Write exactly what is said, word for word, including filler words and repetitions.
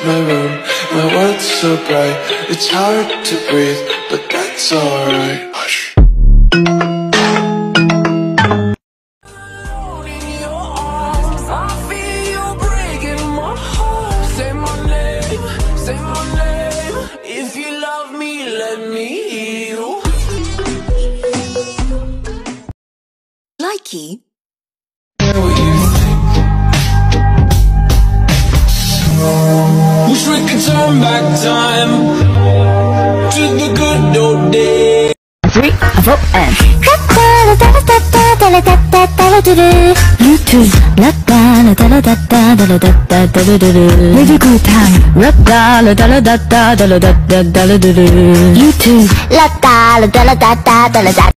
my room. My world's so bright, it's hard to breathe, but that's alright. Hush. Likey? What you think? Wish we could turn back time to the good old days. Three, a four, and YouTube, la da la da la da da da la da da da da da. Really good time. La da la da la da da da la da da da da da. YouTube, La da la da la da da da la da